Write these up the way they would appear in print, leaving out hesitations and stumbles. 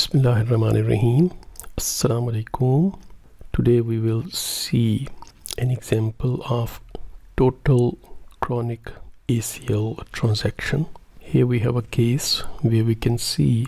Bismillahirrahmanirrahim. Assalamu alaikum. Today we will see an example of total chronic ACL transaction. Here we have a case where we can see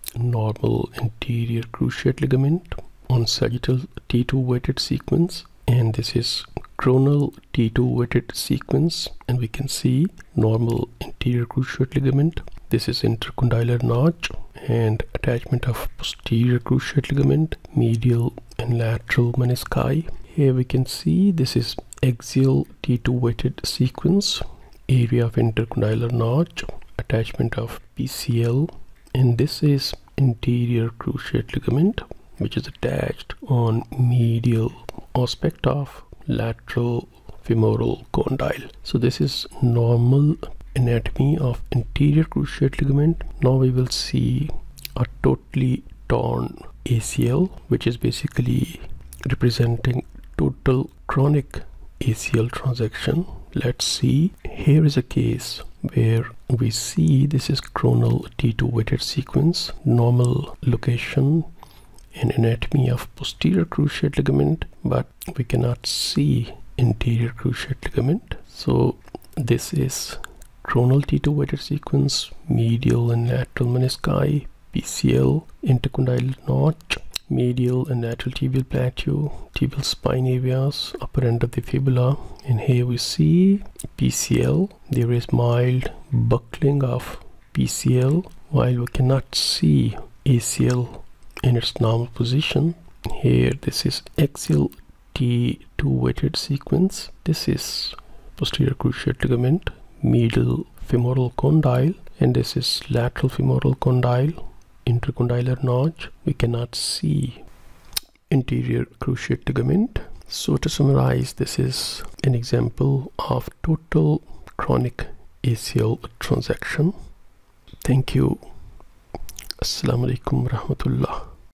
normal anterior cruciate ligament on sagittal T2 weighted sequence, and this is coronal T2 weighted sequence, and we can see normal anterior cruciate ligament. This is intercondylar notch and attachment of posterior cruciate ligament, medial and lateral menisci. Here we can see this is axial T2 weighted sequence, area of intercondylar notch, attachment of PCL, and this is anterior cruciate ligament which is attached on medial aspect of lateral femoral condyle. So this is normal anatomy of anterior cruciate ligament. Now we will see a totally torn ACL, which is basically representing total chronic ACL transaction. Let's see. Here is a case where we see this is coronal T2 weighted sequence, normal location and anatomy of posterior cruciate ligament, but we cannot see anterior cruciate ligament. So this is coronal T2 weighted sequence, medial and lateral menisci, PCL, intercondylar notch, medial and lateral tibial plateau, tibial spine areas, upper end of the fibula, and here we see PCL. There is mild buckling of PCL, while we cannot see ACL in its normal position. Here this is axial T2 weighted sequence. This is posterior cruciate ligament, medial femoral condyle, and this is lateral femoral condyle, intercondylar notch. We cannot see anterior cruciate ligament. So to summarize, this is an example of total chronic ACL transaction. Thank you. Assalamu alaikum rahmatullah.